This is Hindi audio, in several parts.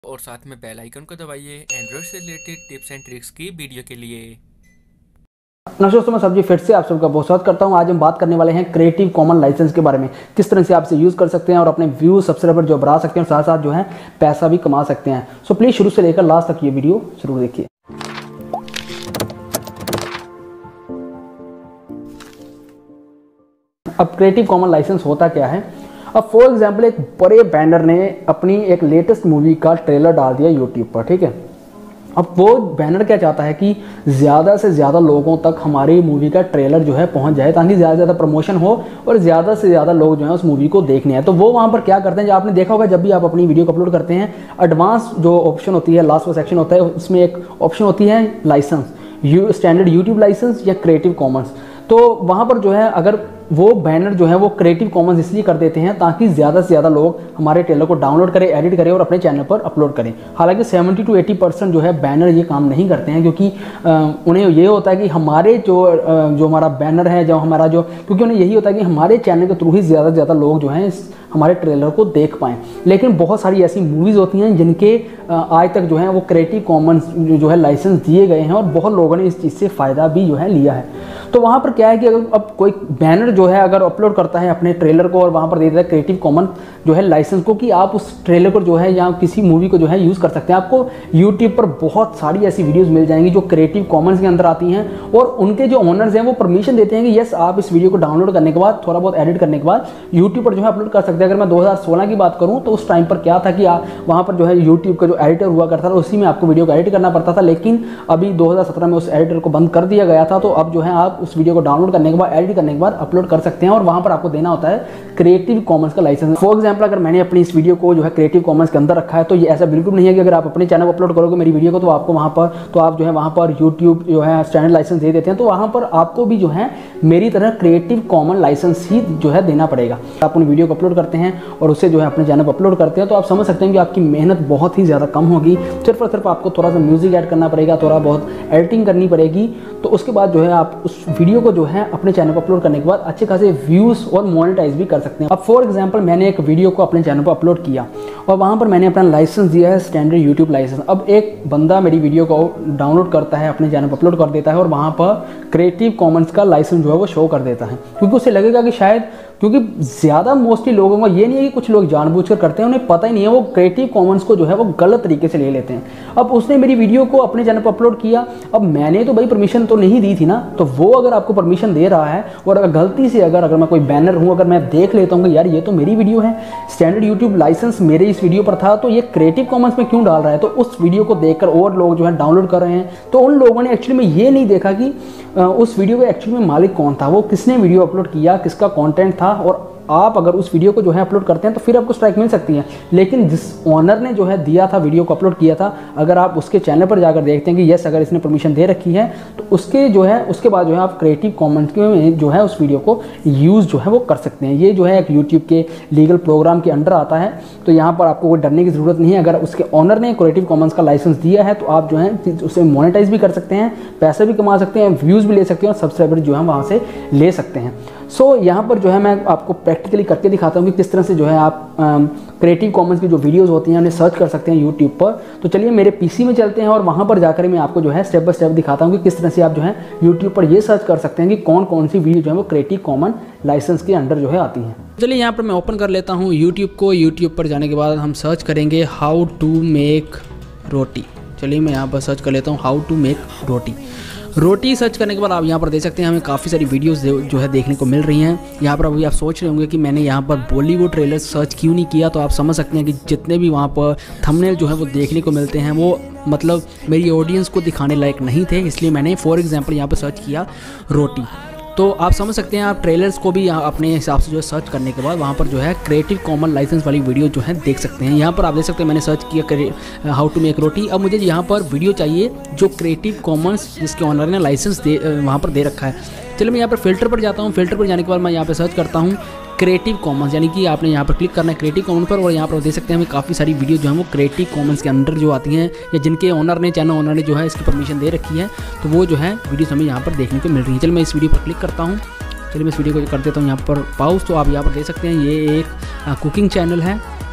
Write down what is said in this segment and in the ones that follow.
और साथ में बेल आइकन को दबाइए एंड्रॉइड से रिलेटेड टिप्स एंड ट्रिक्स की वीडियो के लिए। नमस्कार दोस्तों, मैं सब्जी फिर से आप सबका बहुत स्वागत करता हूं। आज हम बात करने वाले हैं क्रिएटिव कॉमन लाइसेंस के बारे में, किस तरह से आप इसे यूज़ कर सकते हैं और अपने व्यूज सब्सक्राइबर जो बढ़ा सकते हैं और साथ साथ जो है पैसा भी कमा सकते हैं। सो प्लीज़ शुरू से लेकर लास्ट तक ये वीडियो जरूर देखिए। अब क्रिएटिव कॉमन लाइसेंस होता क्या है? अब फॉर एग्जाम्पल एक बड़े बैनर ने अपनी एक लेटेस्ट मूवी का ट्रेलर डाल दिया यूट्यूब पर, ठीक है। अब वो बैनर क्या चाहता है कि ज़्यादा से ज़्यादा लोगों तक हमारी मूवी का ट्रेलर जो है पहुंच जाए, ताकि ज़्यादा से ज़्यादा प्रमोशन हो और ज़्यादा से ज़्यादा लोग जो है उस मूवी को देखने हैं। तो वो वहाँ पर क्या करते हैं, जो आपने देखा होगा जब भी आप अपनी वीडियो को अपलोड करते हैं, एडवांस जो ऑप्शन होती है, लास्ट सेक्शन होता है, उसमें एक ऑप्शन होती है लाइसेंस, स्टैंडर्ड यूट्यूब लाइसेंस या क्रिएटिव कॉमन्स। तो वहाँ पर जो है अगर वो बैनर जो है वो क्रिएटिव कॉमन्स इसलिए कर देते हैं ताकि ज़्यादा से ज़्यादा लोग हमारे ट्रेलर को डाउनलोड करें, एडिट करें और अपने चैनल पर अपलोड करें। हालांकि 70 to 80% जो है बैनर ये काम नहीं करते हैं, क्योंकि उन्हें ये होता है कि हमारे जो हमारा बैनर है, जो हमारा जो, क्योंकि उन्हें यही होता है कि हमारे चैनल के थ्रू ही ज़्यादा से ज़्यादा लोग जो हैं इस हमारे ट्रेलर को देख पाएँ। लेकिन बहुत सारी ऐसी मूवीज़ होती हैं जिनके आज तक जो है वो क्रिएटिव कॉमन्स जो है लाइसेंस दिए गए हैं और बहुत लोगों ने इस चीज़ से फ़ायदा भी जो है लिया है। तो वहाँ पर क्या है कि अगर अब कोई बैनर जो है अगर अपलोड करता है अपने ट्रेलर को और वहाँ पर दे देता है क्रिएटिव कॉमन जो है लाइसेंस को, कि आप उस ट्रेलर को जो है या किसी मूवी को जो है यूज़ कर सकते हैं, आपको यूट्यूब पर बहुत सारी ऐसी वीडियोस मिल जाएंगी जो क्रिएटिव कॉमन्स के अंदर आती हैं और उनके जो ओनर्स हैं वो परमिशन देते हैं कि यस आप इस वीडियो को डाउनलोड करने के बाद, थोड़ा बहुत एडिट करने के बाद यूट्यूब पर जो है अपलोड कर सकते हैं। अगर मैं 2016 की बात करूँ तो उस टाइम पर क्या था कि वहाँ पर जो है यूट्यूब का जो एडिटर हुआ करता था उसी में आपको वीडियो को एडिट करना पड़ता था, लेकिन अभी 2017 में उस एडिटर को बंद कर दिया गया था। तो अब जो है आप उस वीडियो को डाउनलोड करने के बाद, एडिट करने के बाद अपलोड कर सकते हैं और वहाँ पर आपको देना होता है क्रिएटिव कॉमन्स का लाइसेंस। फॉर एग्जाम्पल अगर मैंने अपनी इस वीडियो को जो है क्रिएटिव कॉमन्स के अंदर रखा है, तो ये ऐसा बिल्कुल नहीं है कि अगर आप अपने चैनल पर अपलोड करोगे मेरी वीडियो को तो आपको वहाँ पर, तो आप जो है वहाँ पर यूट्यूब जो है स्टैंडर्ड लाइसेंस दे देते हैं, तो वहाँ पर आपको भी जो है मेरी तरह क्रिएटिव कॉमन लाइसेंस ही जो है देना पड़ेगा। आप अपनी वीडियो को अपलोड करते हैं और उसे जो है अपने चैनल पर अपलोड करते हैं, तो आप समझ सकते हैं कि आपकी मेहनत बहुत ही ज़्यादा कम होगी। सिर्फ और सिर्फ आपको थोड़ा सा म्यूजिक ऐड करना पड़ेगा, थोड़ा बहुत एडिटिंग करनी पड़ेगी, तो उसके बाद जो है आप उस वीडियो को जो है अपने चैनल पर अपलोड करने के बाद अच्छे खासे व्यूज़ और मोनेटाइज भी कर सकते हैं। अब फॉर एग्जांपल मैंने एक वीडियो को अपने चैनल पर अपलोड किया और वहाँ पर मैंने अपना लाइसेंस दिया है स्टैंडर्ड यूट्यूब लाइसेंस। अब एक बंदा मेरी वीडियो को डाउनलोड करता है, अपने चैनल पर अपलोड कर देता है और वहाँ पर क्रिएटिव कॉमन्स का लाइसेंस जो है वो शो कर देता है, क्योंकि उसे लगेगा कि शायद, क्योंकि ज़्यादा मोस्टली लोगों को ये नहीं है कि कुछ लोग जानबूझकर करते हैं, उन्हें पता ही नहीं है, वो क्रिएटिव कॉमन्स को जो है वो गलत तरीके से ले लेते हैं। अब उसने मेरी वीडियो को अपने चैनल पर अपलोड किया, अब मैंने तो भाई परमिशन तो नहीं दी थी ना, तो वो अगर आपको परमिशन दे रहा है और अगर गलती से अगर मैं कोई बैनर हूँ, अगर मैं देख लेता हूँ कि यार ये तो मेरी वीडियो है, स्टैंडर्ड यूट्यूब लाइसेंस मेरे इस वीडियो पर था, तो ये क्रिएटिव कॉमन्स में क्यों डाल रहा है, तो उस वीडियो को देखकर और लोग जो है डाउनलोड कर रहे हैं, तो उन लोगों ने एक्चुअली में ये नहीं देखा कि उस वीडियो का एक्चुअली में मालिक कौन था, वो किसने वीडियो अपलोड किया, किसका कंटेंट था। और आप अगर उस वीडियो को जो है अपलोड करते हैं तो फिर आपको स्ट्राइक मिल सकती है, लेकिन जिस ओनर ने जो है दिया था, वीडियो को अपलोड किया था, अगर आप उसके चैनल पर जाकर देखते हैं कि यस अगर इसने परमिशन दे रखी है, तो उसके जो है उसके बाद जो है आप क्रिएटिव कॉमन्स में जो है उस वीडियो को यूज़ जो है वो कर सकते हैं। ये जो है एक यूट्यूब के लीगल प्रोग्राम के अंडर आता है, तो यहाँ पर आपको कोई डरने की ज़रूरत नहीं है। अगर उसके ओनर ने क्रिएटिव कॉमन्स का लाइसेंस दिया है तो आप जो है उसे मोनेटाइज भी कर सकते हैं, पैसे भी कमा सकते हैं, व्यूज़ भी ले सकते हैं और सब्सक्राइबर जो है वहाँ से ले सकते हैं। सो यहाँ पर जो है मैं आपको प्रैक्टिकली करके दिखाता हूँ कि किस तरह से जो है आप क्रिएटिव कॉमन्स की जो वीडियोस होती हैं उन्हें सर्च कर सकते हैं यूट्यूब पर। तो चलिए मेरे पीसी में चलते हैं और वहाँ पर जाकर मैं आपको जो है स्टेप बाय स्टेप दिखाता हूँ कि किस तरह से आप जो है यूट्यूब पर ये सर्च कर सकते हैं कि कौन कौन सी वीडियो जो है वो क्रिएटिव कॉमन लाइसेंस के अंडर जो है आती हैं। चलिए यहाँ पर मैं ओपन कर लेता हूँ यूट्यूब को। यूट्यूब पर जाने के बाद हम सर्च करेंगे हाउ टू मेक रोटी। चलिए मैं यहाँ पर सर्च कर लेता हूँ how to make roti search करने के बाद आप यहाँ पर देख सकते हैं हमें काफ़ी सारी वीडियोस जो है देखने को मिल रही हैं। यहाँ पर अभी आप सोच रहे होंगे कि मैंने यहाँ पर बॉलीवुड ट्रेलर सर्च क्यों नहीं किया, तो आप समझ सकते हैं कि जितने भी वहाँ पर थंबनेल जो है वो देखने को मिलते हैं वो मतलब मेरी ऑडियंस को दिखाने लायक नहीं थे, इसलिए मैंने फॉर एग्जाम्पल यहाँ पर सर्च किया रोटी। तो आप समझ सकते हैं आप ट्रेलर्स को भी यहाँ अपने हिसाब से जो है सर्च करने के बाद वहाँ पर जो है क्रिएटिव कॉमन लाइसेंस वाली वीडियो जो है देख सकते हैं। यहाँ पर आप देख सकते हैं मैंने सर्च किया हाउ टू मेक रोटी। अब मुझे यहाँ पर वीडियो चाहिए जो क्रिएटिव कॉमन्स जिसके ऑनर ने लाइसेंस वहाँ पर दे रखा है। चलिए मैं यहाँ पर फिल्टर पर जाता हूँ। फिल्टर पर जाने के बाद मैं यहाँ पर सर्च करता हूँ क्रिएटिव कॉमन्स, यानी कि आपने यहाँ पर क्लिक करना है क्रिएटिव कॉमन्स पर और यहाँ पर देख सकते हैं हमें काफ़ी सारी वीडियो जो है वो क्रिएटिव कॉमन्स के अंदर जो आती हैं या जिनके ओनर ने चैनल ओनर ने जो है इसकी परमिशन दे रखी है, तो वो जो है वीडियोस हमें यहाँ पर देखने को मिल रही है। चलिए मैं इस वीडियो पर क्लिक करता हूँ। चलिए मैं इस वीडियो को कर देता हूँ यहाँ पर पाउज। तो आप यहाँ पर देख सकते हैं ये एक कुकिंग चैनल है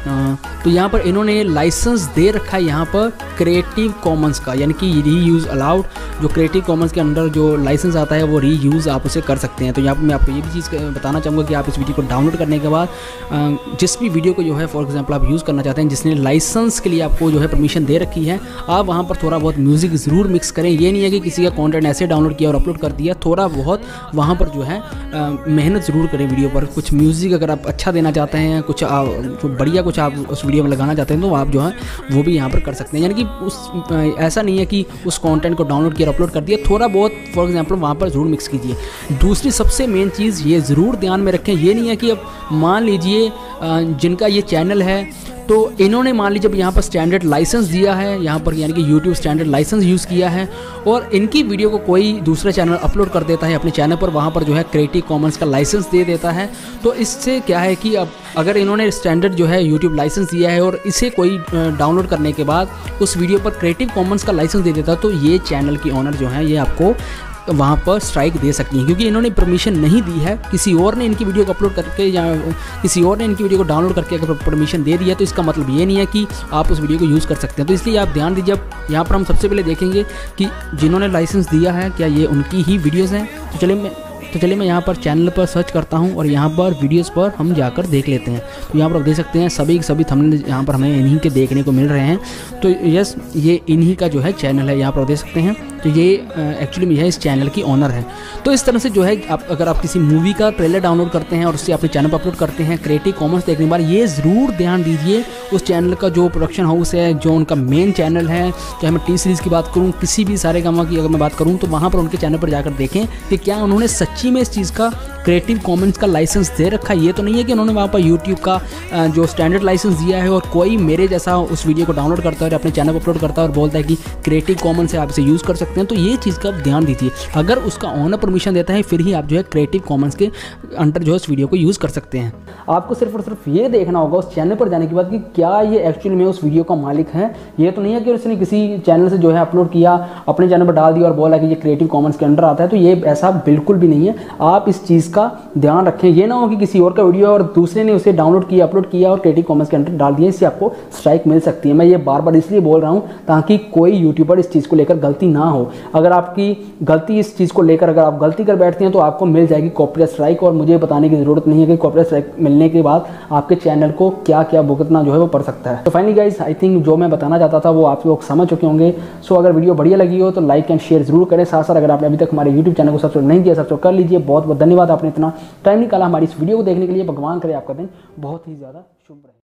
तो यहाँ पर इन्होंने लाइसेंस दे रखा है यहाँ पर क्रिएटिव कॉमन्स का, यानी कि री यूज़ अलाउड। जो क्रिएटिव कॉमन्स के अंदर जो लाइसेंस आता है वो री यूज़ आप उसे कर सकते हैं। तो यहाँ पर मैं आपको ये भी चीज़ बताना चाहूँगा कि आप इस वीडियो को डाउनलोड करने के बाद जिस भी वीडियो को जो है फॉर एग्जांपल आप यूज़ करना चाहते हैं, जिसने लाइसेंस के लिए आपको जो है परमिशन दे रखी है, आप वहाँ पर थोड़ा बहुत म्यूज़िक ज़रूर मिक्स करें। ये नहीं है कि किसी का कंटेंट ऐसे डाउनलोड किया और अपलोड कर दिया, थोड़ा बहुत वहाँ पर जो है मेहनत ज़रूर करें वीडियो पर। कुछ म्यूज़िक अगर आप अच्छा देना चाहते हैं, कुछ बढ़िया कुछ आप उस वीडियो में लगाना चाहते हैं, तो आप जो है वो भी यहाँ पर कर सकते हैं। यानी कि उस ऐसा नहीं है कि उस कंटेंट को डाउनलोड किया और अपलोड कर दिया, थोड़ा बहुत फॉर एग्जांपल वहाँ पर ज़रूर मिक्स कीजिए। दूसरी सबसे मेन चीज़ ये ज़रूर ध्यान में रखें, ये नहीं है कि अब मान लीजिए जिनका ये चैनल है तो इन्होंने मान लीजिए जब यहाँ पर स्टैंडर्ड लाइसेंस दिया है, यहाँ पर यानी कि यूट्यूब स्टैंडर्ड लाइसेंस यूज़ किया है, और इनकी वीडियो को कोई दूसरा चैनल अपलोड कर देता है अपने चैनल पर, वहाँ पर जो है क्रिएटिव कॉमन्स का लाइसेंस दे देता है। तो इससे क्या है कि अब अगर इन्होंने स्टैंडर्ड जो है यूट्यूब लाइसेंस दिया है और इसे कोई डाउनलोड करने के बाद उस वीडियो पर क्रिएटिव कॉमन्स का लाइसेंस दे देता है, तो ये चैनल की ऑनर जो है ये आपको वहाँ पर स्ट्राइक दे सकती हैं, क्योंकि इन्होंने परमिशन नहीं दी है। किसी और ने इनकी वीडियो को अपलोड करके या किसी और ने इनकी वीडियो को डाउनलोड करके अगर परमिशन दे दिया, तो इसका मतलब ये नहीं है कि आप उस वीडियो को यूज़ कर सकते हैं। तो इसलिए आप ध्यान दीजिए। अब यहाँ पर हम सबसे पहले देखेंगे कि जिन्होंने लाइसेंस दिया है क्या ये उनकी ही वीडियोज़ हैं। तो चलिए मैं यहाँ पर चैनल पर सर्च करता हूँ और यहाँ पर वीडियोस पर हम जाकर देख लेते हैं। तो यहाँ पर आप देख सकते हैं सभी थंबनेल यहाँ पर हमें इन्हीं के देखने को मिल रहे हैं। तो यस, ये इन्हीं का जो है चैनल है, यहाँ पर आप देख सकते हैं। तो ये एक्चुअली में यह इस चैनल की ऑनर है। तो इस तरह से जो है अगर आप किसी मूवी का ट्रेलर डाउनलोड करते हैं और उससे अपने चैनल पर अपलोड करते हैं क्रिएटिव कॉमन्स देखने के बाद, ये ज़रूर ध्यान दीजिए उस चैनल का जो प्रोडक्शन हाउस है, जो उनका मेन चैनल है, चाहे मैं टी सीरीज़ की बात करूँ, किसी भी सारेगामा की अगर मैं बात करूँ, तो वहाँ पर उनके चैनल पर जाकर देखें कि क्या उन्होंने सच्ची में इस चीज़ का क्रिएटिव कॉमन्स का लाइसेंस दे रखा है। ये तो नहीं है कि उन्होंने वहाँ पर यूट्यूब का जो स्टैंडर्ड लाइसेंस दिया है और कोई मेरे जैसा उस वीडियो को डाउनलोड करता है और अपने चैनल पर अपलोड करता है और बोलता है कि क्रिएटिव कॉमन्स से आप इसे यूज़ कर सकते हैं। तो ये चीज़ का ध्यान दीजिए। अगर उसका ऑनर परमिशन देता है, फिर ही आप जो है क्रिएटिव कॉमन्स के अंडर जो है इस वीडियो को यूज़ कर सकते हैं। आपको सिर्फ और सिर्फ ये देखना होगा उस चैनल पर जाने के बाद कि क्या ये एक्चुअली में उस वीडियो का मालिक है। ये तो नहीं है कि उसने किसी चैनल से जो है अपलोड किया, अपने चैनल पर डाल दिया और बोला कि ये क्रिएटिव कॉमन्स के अंडर आता है। तो ये ऐसा बिल्कुल भी नहीं है। आप इस चीज़ का ध्यान रखें। ये ना हो कि किसी और का वीडियो और दूसरे ने उसे डाउनलोड किया, अपलोड किया और क्रिएटिव कॉमन्स के अंडर डाल दिया, इससे आपको स्ट्राइक मिल सकती है। मैं ये बार बार इसलिए बोल रहा हूँ ताकि कोई यूट्यूबर इस चीज़ को लेकर गलती ना हो। अगर आपकी गलती इस चीज़ को लेकर अगर आप गलती कर बैठते हैं तो आपको मिल जाएगी कॉपीराइट स्ट्राइक, और मुझे बताने की ज़रूरत नहीं है कि कॉपीराइट स्ट्राइक मिलने के बाद आपके चैनल को क्या क्या भुगतना जो है वो पड़ सकता है। तो फाइनली गाइस, आई थिंक जो मैं बताना चाहता था वो आप लोग समझ चुके होंगे। सो अगर वीडियो बढ़िया लगी हो तो लाइक एंड शेयर जरूर करें। साथ साथ अगर आपने अभी तक हमारे यूट्यूब चैनल को सब्सक्राइब नहीं किया, सब्सक्राइब कर लीजिए। बहुत बहुत धन्यवाद, आपने इतना टाइम निकाला हमारी इस वीडियो को देखने के लिए। भगवान करे आपका दिन बहुत ही ज़्यादा शुभ रहे।